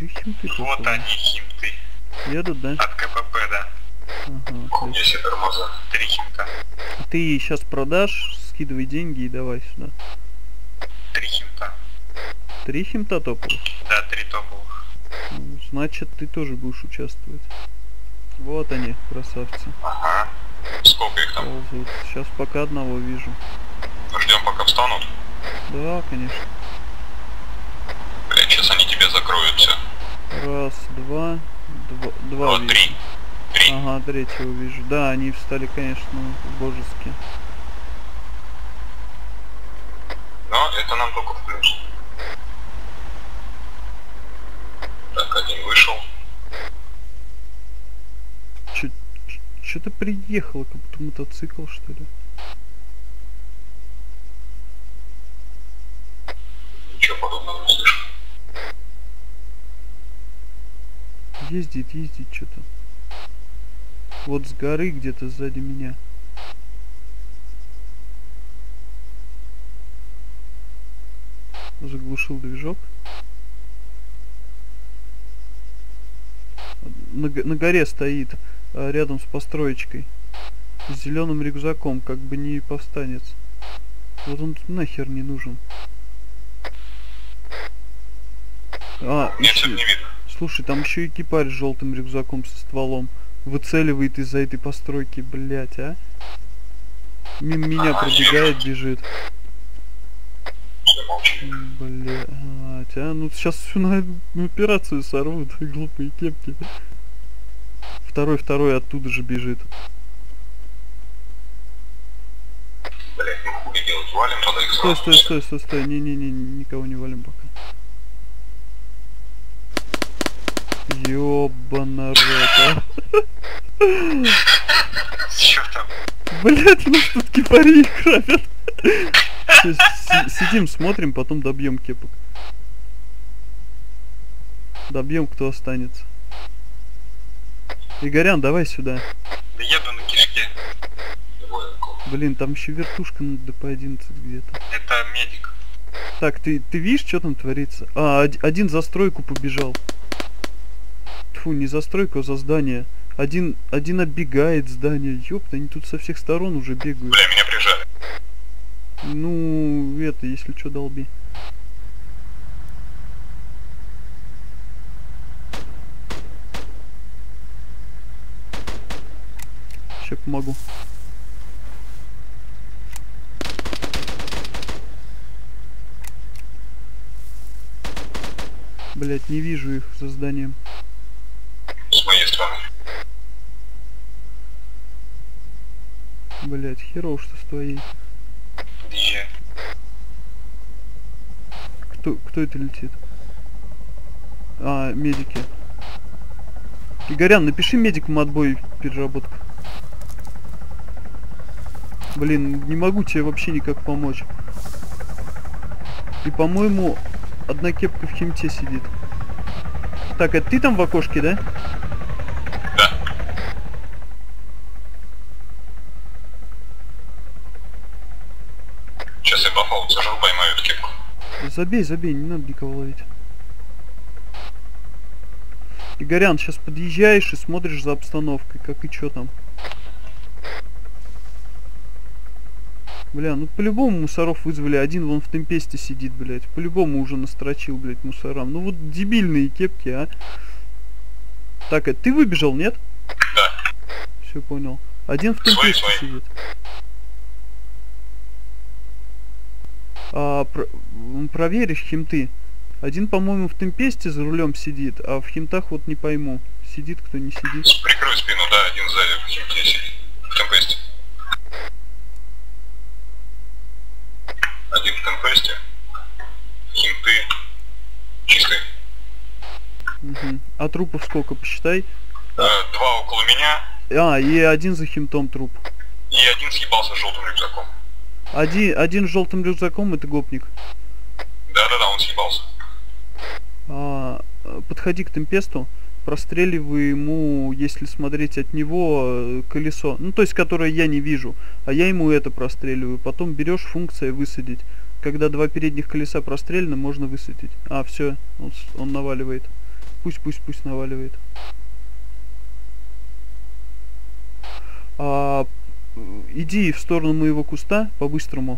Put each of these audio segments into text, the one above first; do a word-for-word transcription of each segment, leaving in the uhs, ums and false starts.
Где химты? Вот пошла? они, химты. Едут, да? От КПП, да. Ага, Если тормоза. Три химта. ты сейчас продашь, скидывай деньги и давай сюда. Три химта. Три химта топовых? Да, три топовых. Ну, значит, ты тоже будешь участвовать. Вот они, красавцы. Ага. Сколько их там? Ползают. Сейчас пока одного вижу. Ждем, пока встанут. Да, конечно. Блять, сейчас они тебе закроют все. Раз, два, два, два Вот, вижу. три. Три. Ага, третьего вижу. Да, они встали, конечно, божески. Но это нам только в плюс. Так, один вышел. Что-то приехало, как будто мотоцикл, что ли. Ничего подобного не слышу. Ездит, ездит что-то. Вот с горы где-то сзади меня. Заглушил движок. На, на горе стоит, а, рядом с построечкой. С зеленым рюкзаком, как бы не повстанец. Вот он тут нахер не нужен. А, Нет, еще... не видно. Слушай, там еще экипаж с желтым рюкзаком со стволом выцеливает из-за этой постройки, блять, а? Мимо меня Ага, пробегает, бежит. Все, молчи. Блять, а ну сейчас всю на операцию сорвут, глупые кепки. Второй, второй оттуда же бежит. Блять, ну хули делать, валим тогда их Стой, сразу. стой, стой, стой, стой, не-не-не, никого не валим пока. Ёбана рот, а. Чё там? Блять, у нас тут кипари грабят. Сидим, смотрим, потом добьем кепок. Добьем, кто останется. Игорян, давай сюда. Да еду на кишке. Блин, там еще вертушка на дэ пэ одиннадцать где-то. Это медик. Так, ты, ты видишь, что там творится? А, один за стройку побежал. Тьфу, не за стройку, а за здание. Один, один оббегает здание. Ёпта, они тут со всех сторон уже бегают. Бля, меня прижали. Ну, это, если что, долби. Сейчас помогу. Блять, не вижу их за зданием. С моей стороны. Блять, херово, что с твоей. Дъезжай. Кто, кто это летит? А, медики. Игорян, напиши медикам отбой, переработка. Блин, не могу тебе вообще никак помочь. И, по-моему, одна кепка в химте сидит. Так, это ты там в окошке, да? Да. Сейчас я по фаулу сажу, поймаю эту кепку. Забей, забей, не надо никого ловить. Игорян, сейчас подъезжаешь и смотришь за обстановкой, как и чё там. Бля, ну по-любому мусоров вызвали. Один вон в темпесте сидит, блядь. По-любому уже настрочил, блядь, мусорам. Ну вот дебильные кепки, а. Так, это ты выбежал, нет? Да. Все понял. Один в темпесте Свои, свои. сидит. А, про проверишь химты. Один, по-моему, в темпесте за рулем сидит, а в химтах вот не пойму. Сидит, кто не сидит. Прикрой спину, да, один сзади в химте сидит. В темпесте. Один в темпесте. Химты. Чистый. Угу. А трупов сколько, посчитай? Э, два около меня. А, и один за химтом труп. И один съебался с желтым рюкзаком. Один, один с желтым рюкзаком, это гопник. Да-да-да, он съебался. А, подходи к темпесту, простреливай ему, если смотреть от него, колесо. Ну, то есть, которое я не вижу. А я ему это простреливаю. Потом берешь функция высадить. Когда два передних колеса прострелены, можно высадить. А, все, он, он наваливает. Пусть, пусть, пусть наваливает. А, иди в сторону моего куста по-быстрому.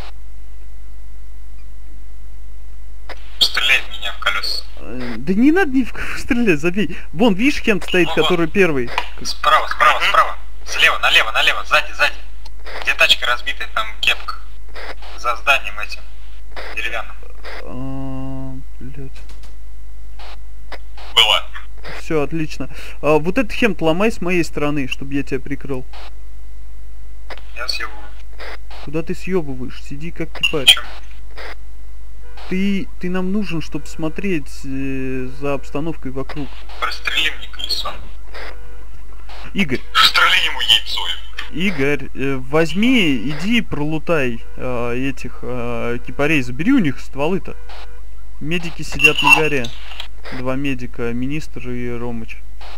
Стреляй в меня в колеса. А, да не надо ни в кого стрелять, забей. Вон, видишь, Хент стоит, Ну, который первый. Справа, справа, справа. Слева, налево, налево, сзади, сзади. Где тачка разбитая, там кепка. За зданием этим. Деревянным. А, блядь. Была. Все, отлично. А, вот этот Хент ломай с моей стороны, чтобы я тебя прикрыл. Я съебываю. Куда ты съебываешь? Сиди как кипарь. Чем? Ты, ты нам нужен, чтобы смотреть э, за обстановкой вокруг. Прострели мне колесо. Игорь, Стреляй ему яйцо. Игорь, э, возьми, иди пролутай э, этих э, кипарей, забери у них стволы-то. Медики сидят на горе. Два медика, министр и Ромыч.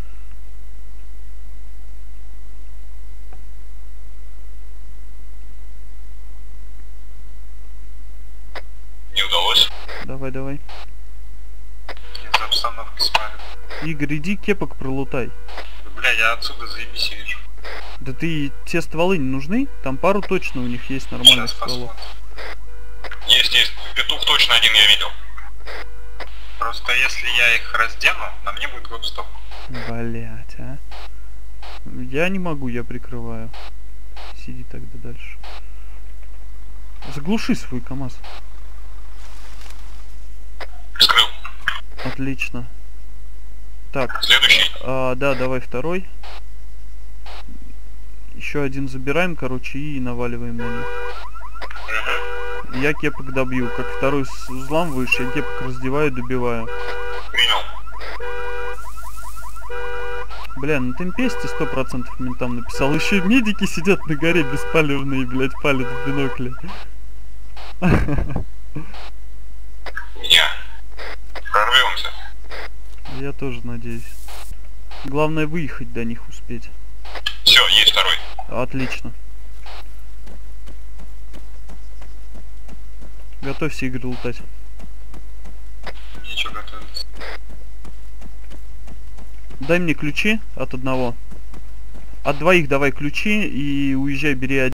Не удалось. Давай, давай. Я за обстановкой смотрю. Игорь, иди кепок пролутай. Да, бля, я отсюда заебись вижу. Да ты, те стволы не нужны? Там пару точно у них есть нормальных Сейчас стволов. посмотрим. Есть, есть. Петух точно один я видел. Просто если я их раздену, на мне будет гоп-стоп. Блять, а. Я не могу, я прикрываю. Сиди тогда дальше. Заглуши свой КамАЗ. Скрыл. Отлично. Так, Следующий. а, да, давай второй. Еще один забираем, короче, и наваливаем на них. Угу. Я кепок добью. Как второй с- взламываешь, я кепок раздеваю, добиваю. Принял. Бля, на темпесте сто процентов ментам написал. Еще медики сидят на горе беспалевные, блядь, палят в бинокле. Меня. Прорвемся. Я тоже надеюсь. Главное выехать до них успеть. Все, есть второй. Отлично. Готовься, Игорь, лутать. Нечего готовиться. Дай мне ключи от одного. От двоих давай ключи и уезжай, бери один.